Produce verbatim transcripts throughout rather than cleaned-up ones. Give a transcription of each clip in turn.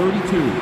thirty-two.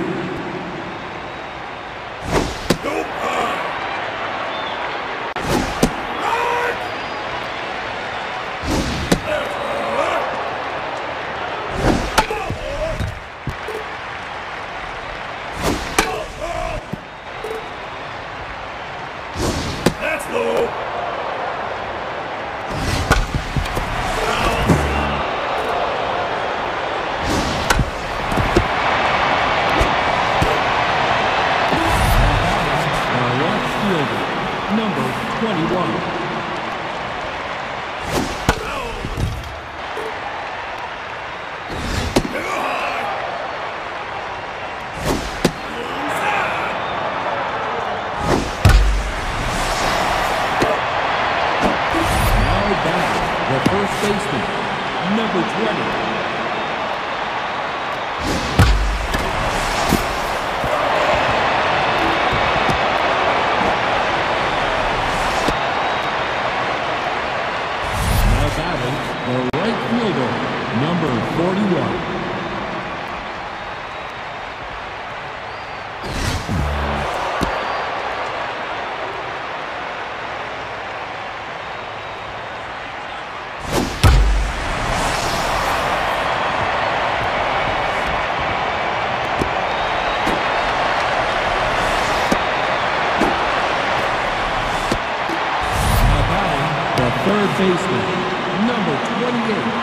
Third baseman, number twenty-eight.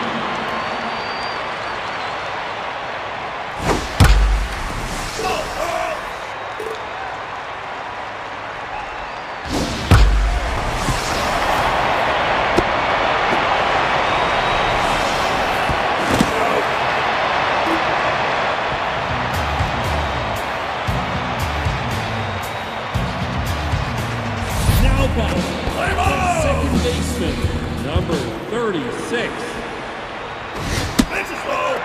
Now back, second baseman, number thirty-six. This is low.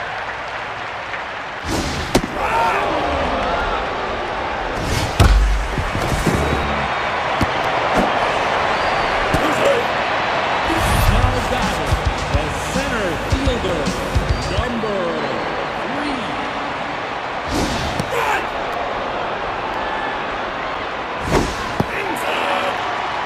Now batting, the center fielder, number three. Run! Inside!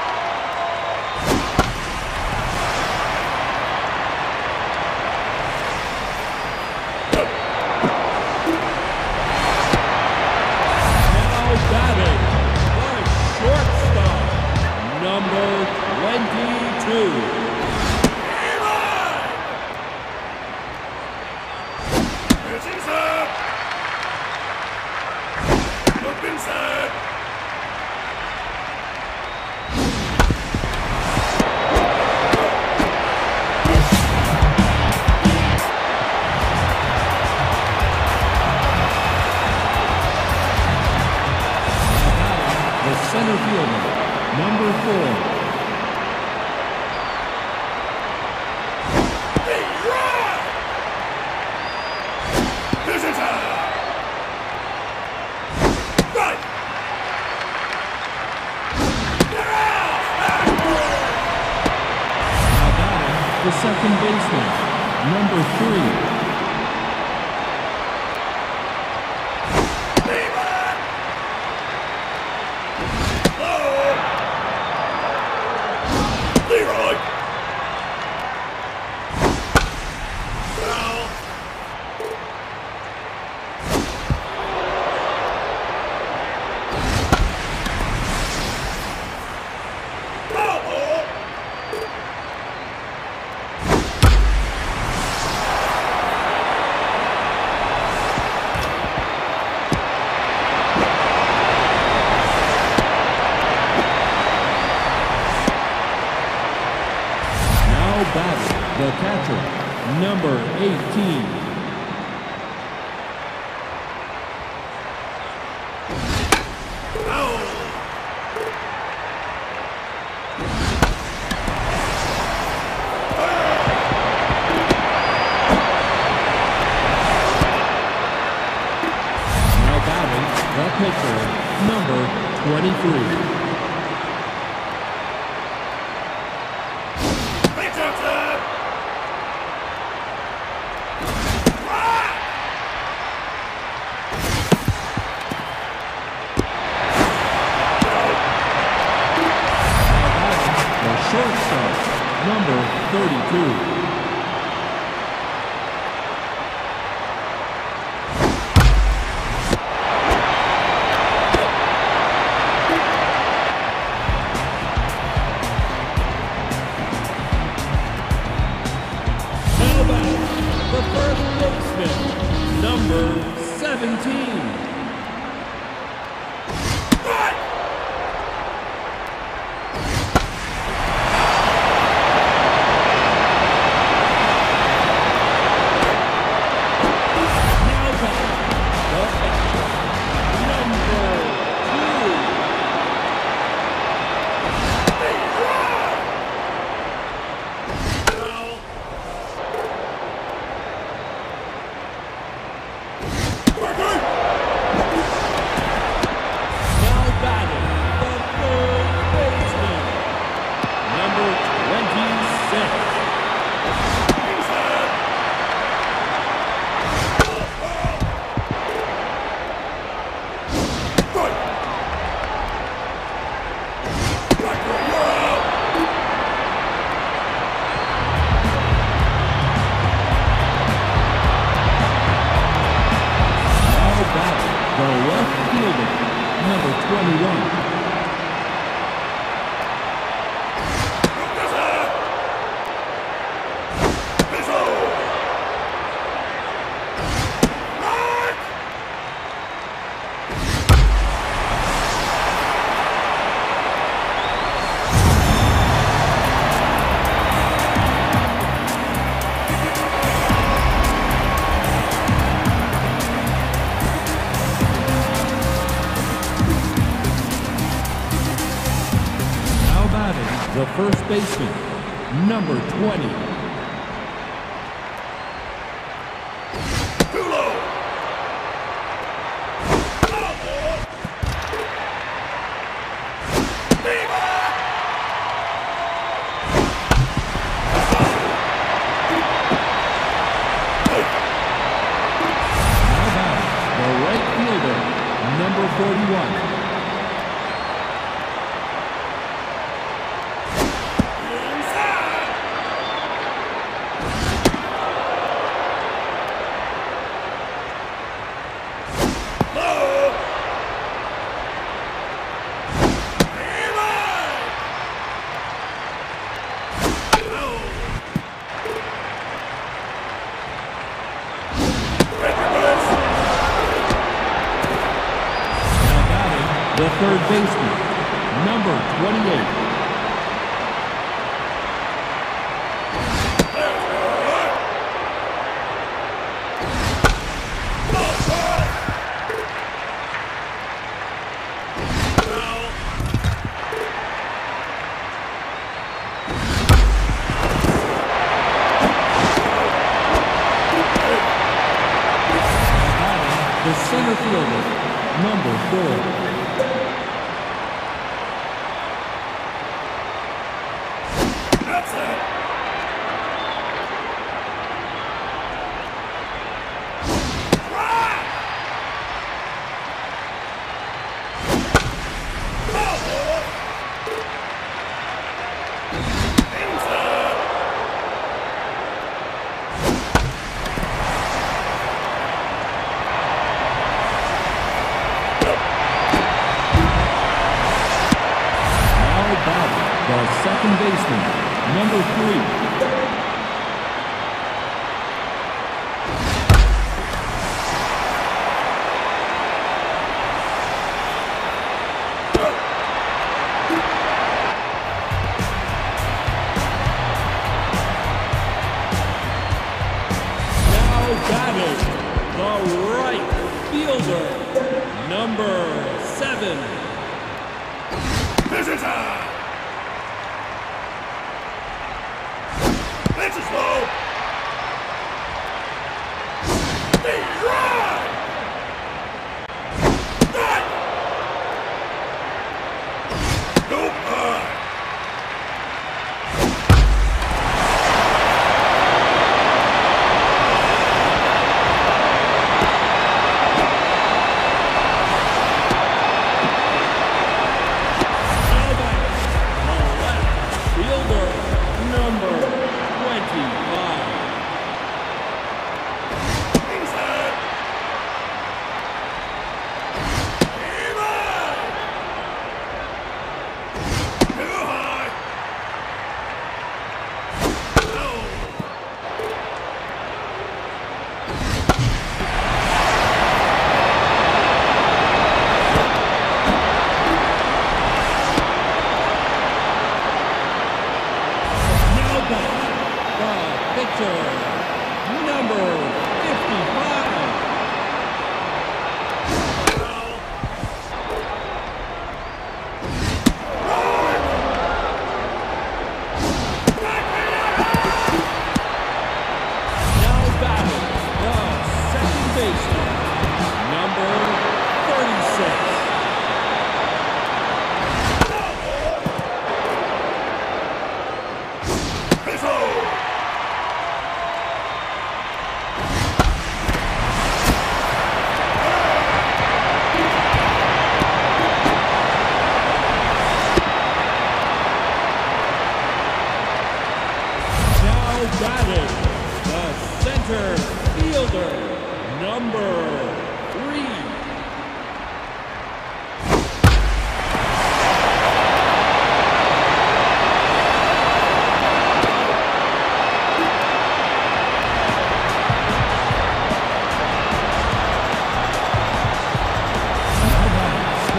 Number twenty-two. It's inside. Up inside. The center fielder, number four. The second baseman, number three. Leroy! Batting, the catcher, number eighteen. Now batting, the pitcher, number twenty-three. thirty-two. Now back, the first baseman, number seventeen. The left fielder, number twenty-one. The first baseman, number twenty. The right fielder, number forty-one. The third baseman, number twenty-eight. The center fielder, number four. The second baseman, number three. Now batting, the right fielder, number seven. Visitor!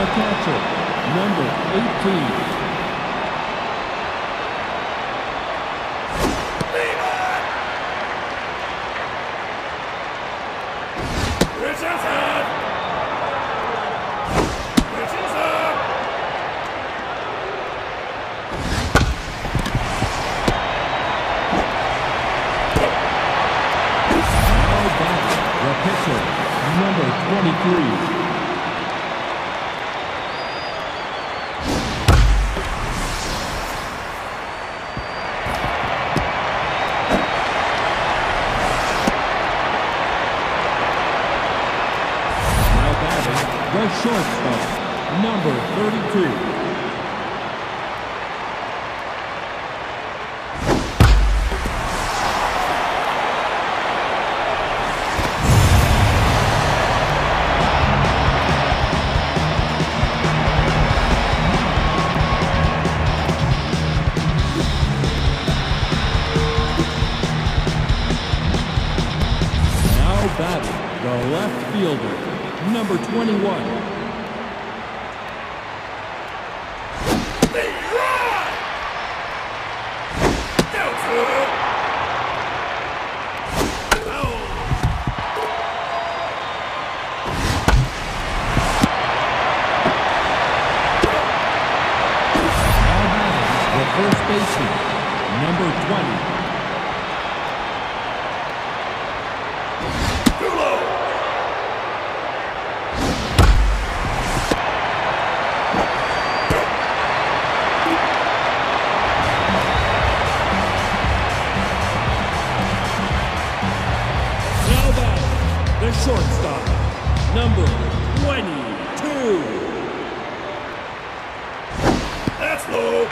The catcher, number eighteen. Pitch inside. Pitch inside. Now batting, the pitcher, number twenty-three. The shortstop, number thirty-two. Now batting, the left fielder, number twenty-one. First baseman, number twenty. Too low. Now batting, the shortstop, number twenty-two. That's low.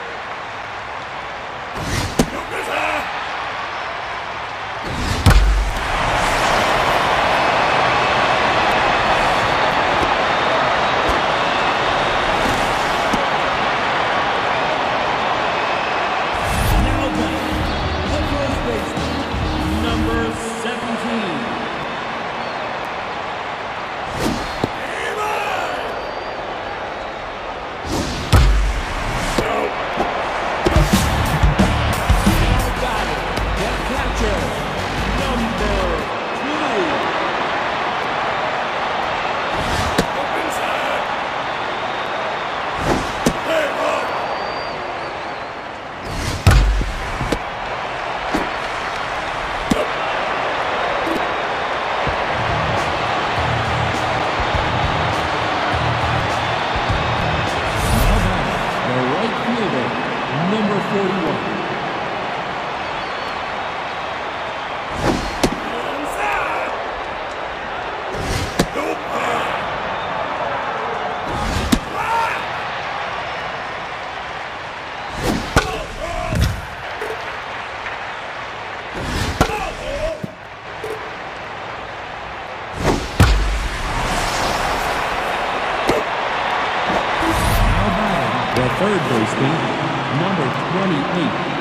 Number forty-one. Inside. Nope. Now batting, the third baseman, number twenty-eight.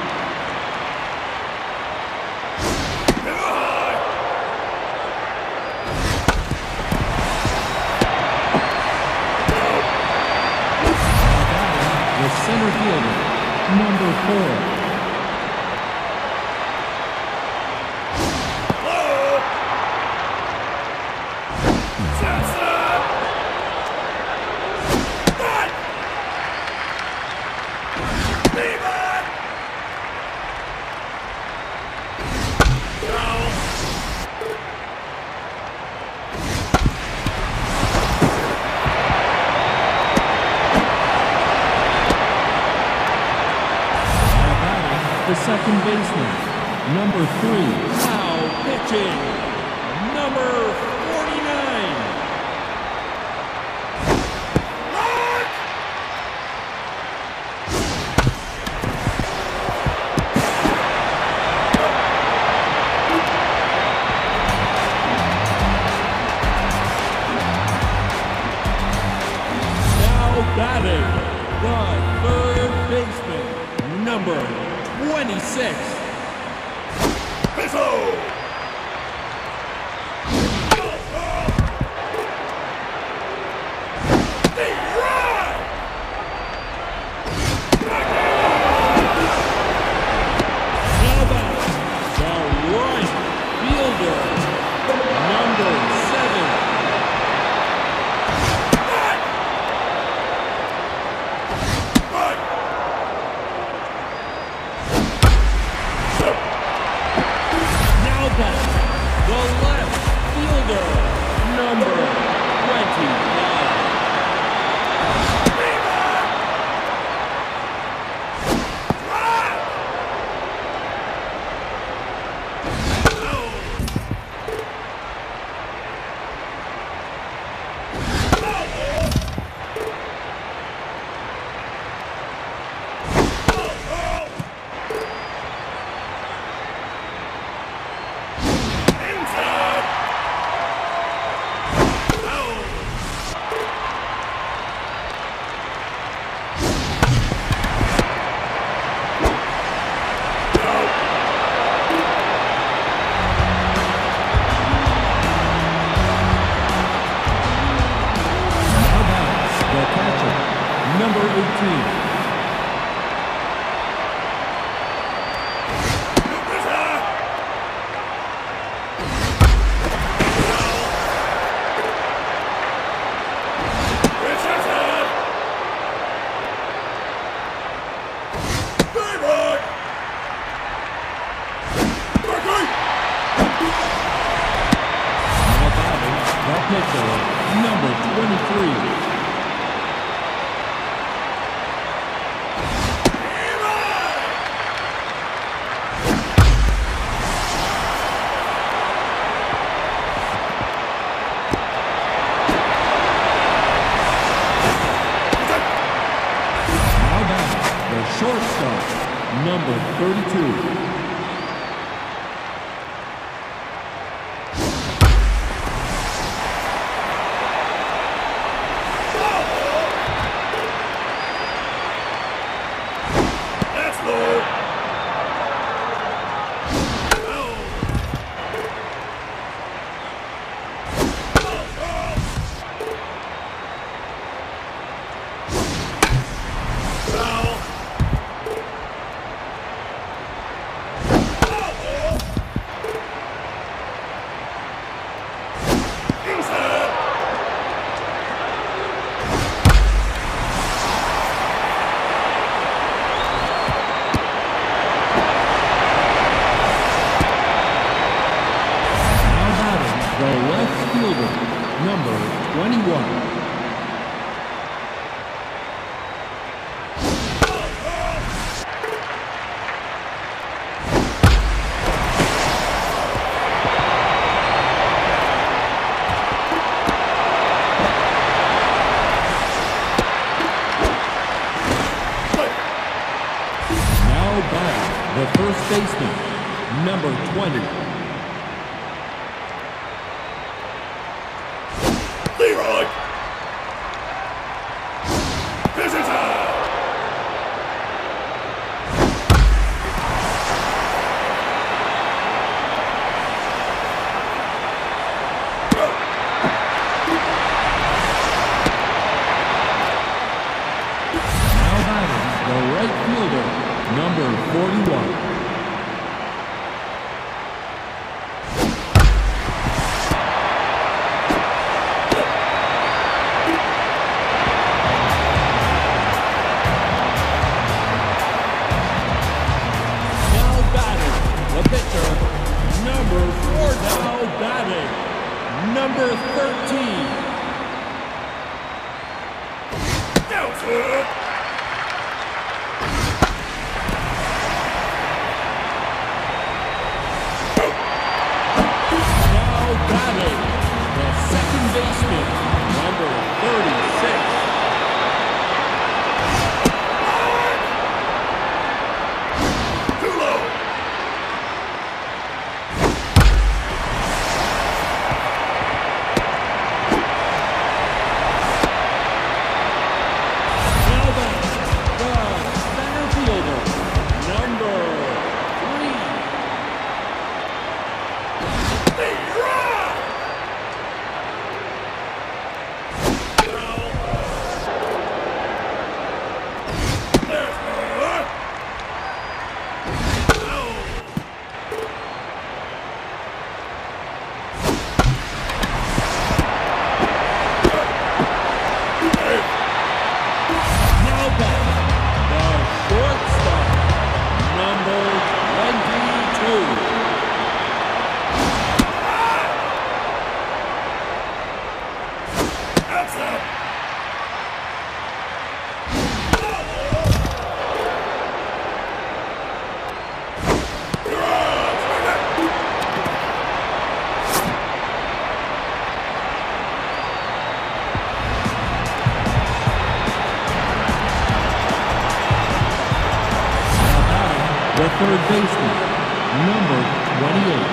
The center fielder, number four. The second baseman, number three. Now pitching, number forty-nine. Now batting, the third baseman, number twenty-six. Pistol! The number eighteen. Number twenty-three. Now back, the shortstop, number thirty-two. Number twenty-one. Now back, the first baseman, number twenty. Leroy! Visitor! Now batting, the right fielder, number forty-one. Number thirteen. Down, sir. Now batting, the second baseman, number thirty-six. Too low. The third baseman, number twenty-eight.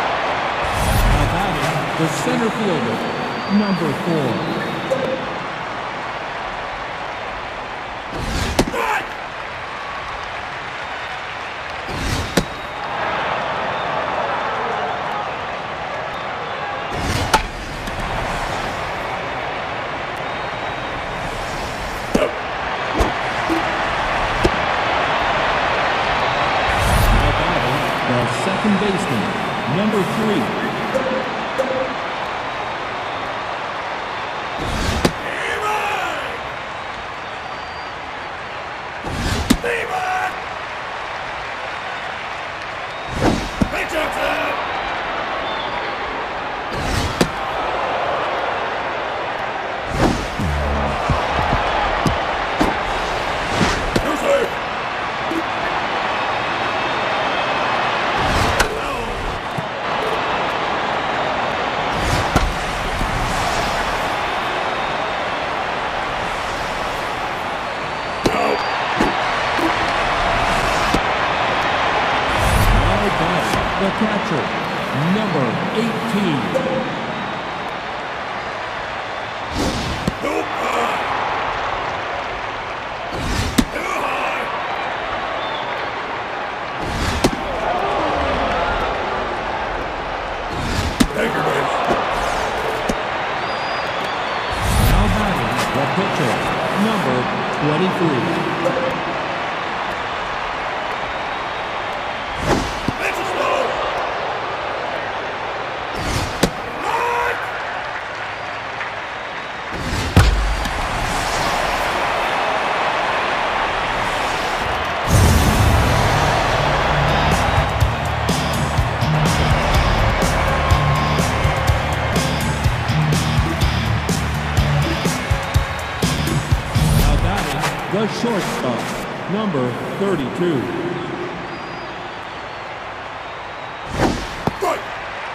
Now batting, the center fielder, number four. twenty-three. Demon! Pitch attack! Too safe! The catcher, number eighteen. Too high! Too high! Take your base. Now batting, the pitcher, number twenty-three. Pitch is low! Right! Now batting, the shortstop, number thirty-two. Right!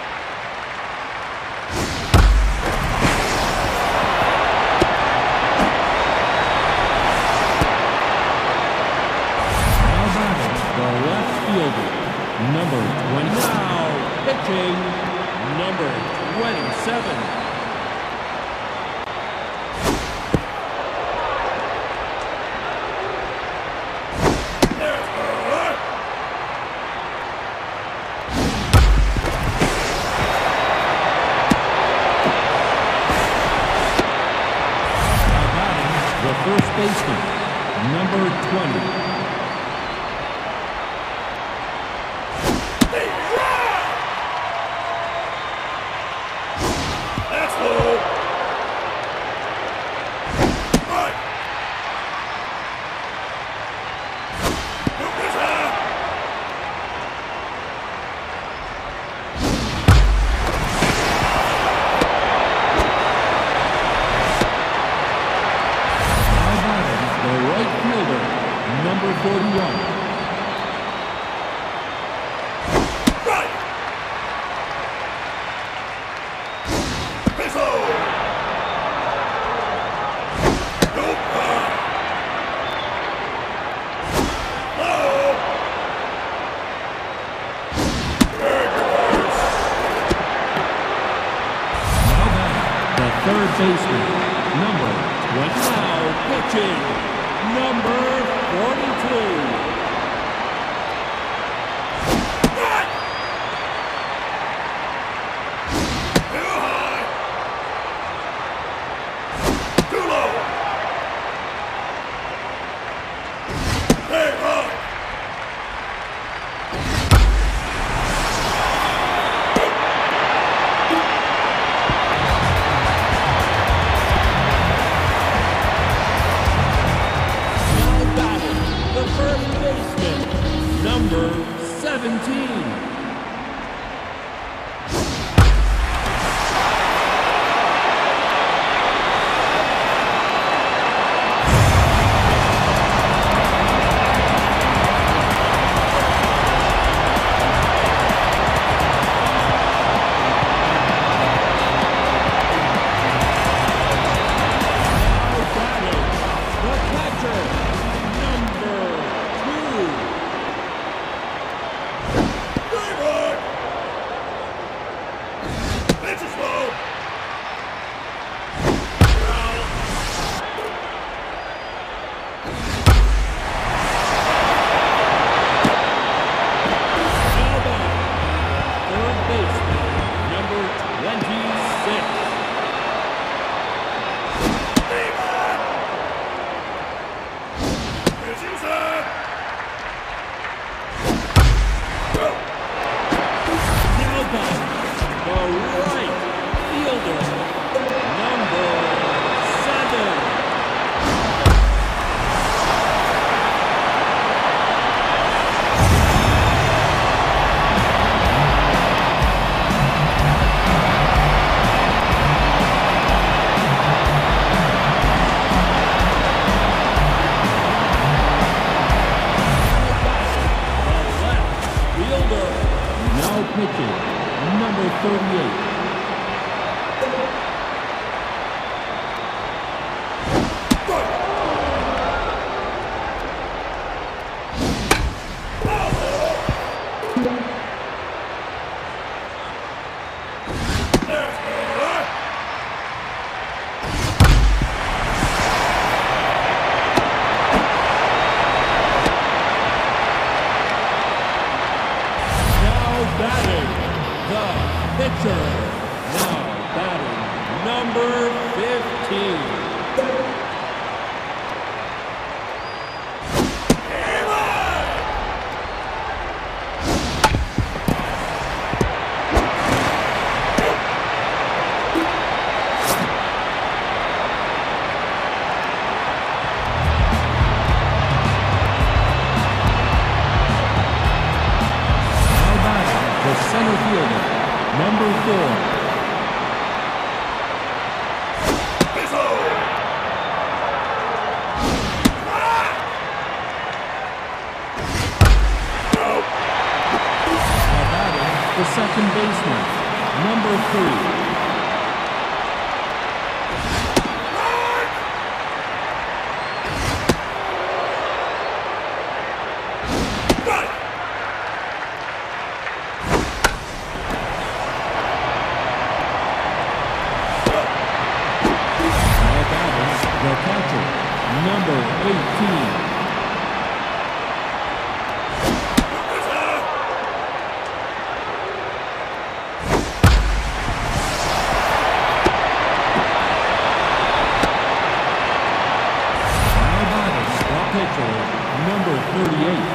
Now batting, the left fielder, number twenty. Now pitching, number twenty-seven. There's the right! Now batting, the first baseman, number twenty. They run! That's low! Right! Look this out! Now batting, the right fielder, number forty-one. Right! Pitch low! Too high! Low! Take your base. Now batting, the third baseman, number twenty. Now pitching, number forty-two. Right! Too high! Too low! Hey, high! Now batting, the first baseman, four. Missile! Ah! Out! Now batting, the second baseman, number three. Right! Now batting, the catcher, number eighteen. Missile! Now batting, the pitcher, number thirty-eight.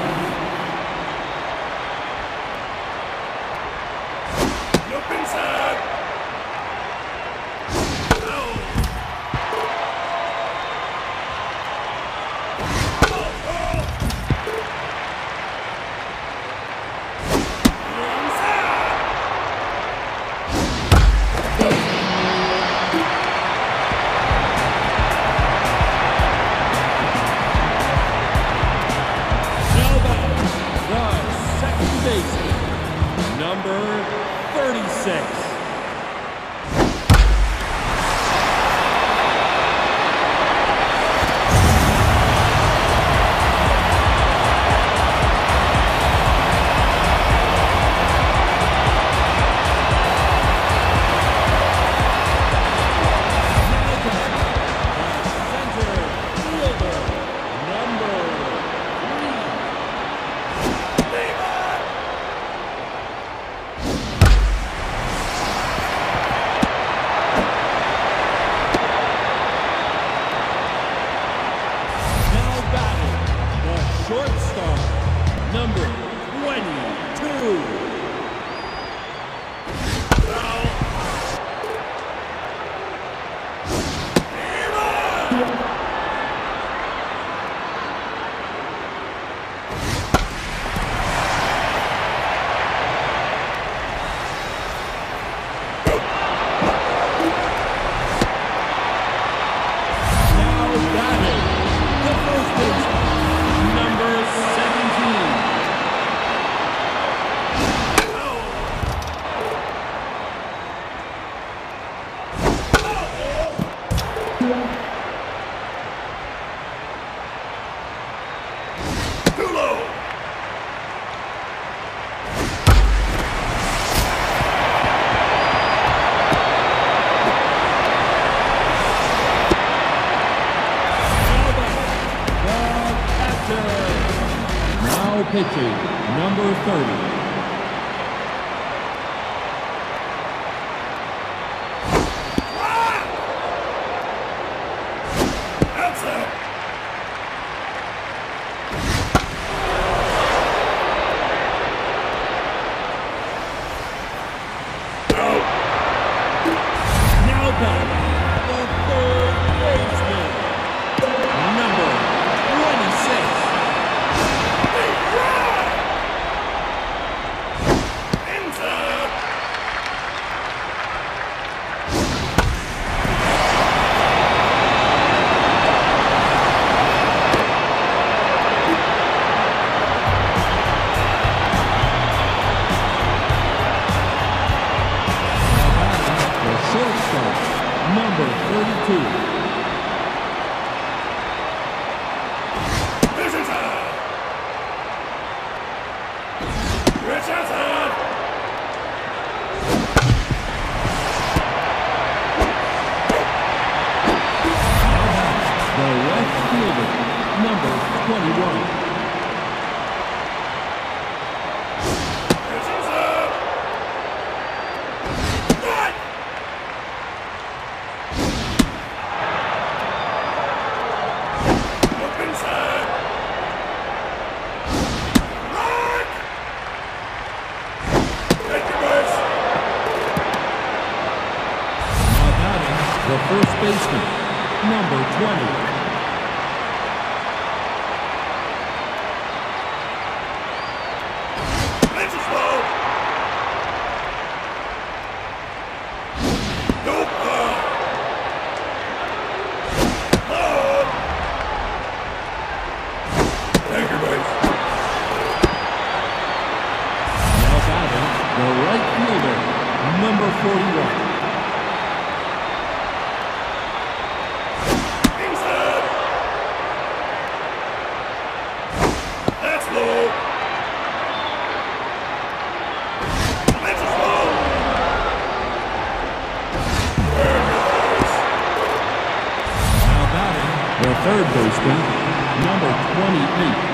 Look inside! Out! Now batting, the second baseman, number thirty-six. Shortstop, number twenty-two. Now batting, the first baseman, number seventeen. Too low! Now pitching, number thirty. Outside! Out! Now batting, the third baseman, number twenty-six. Inside! The shortstop, number thirty-two. This is out! It's outside! The left fielder, number twenty-one. This is out! Right! Look inside! Right! Take your base! Now batting, the first baseman, number twenty. This is low! The third baseman, number twenty-eight.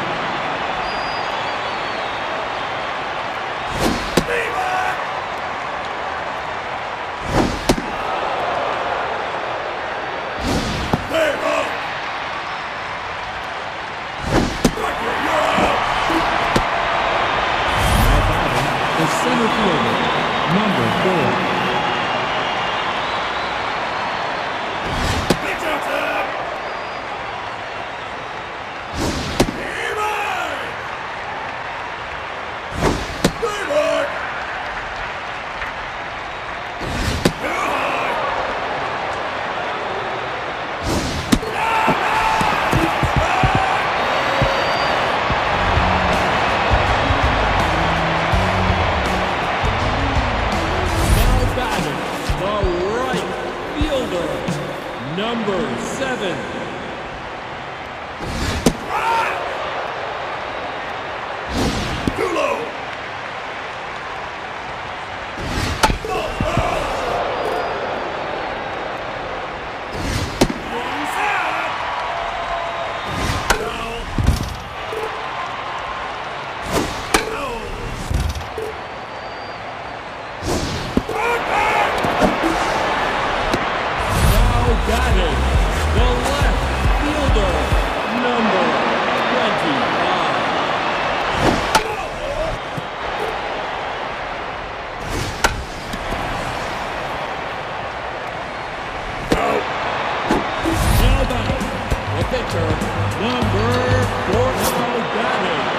The center fielder, number four. Pitch out there! Number seven. Too low. Got it. The left fielder, number twenty-five. Now back, the pitcher, number four. Now got it.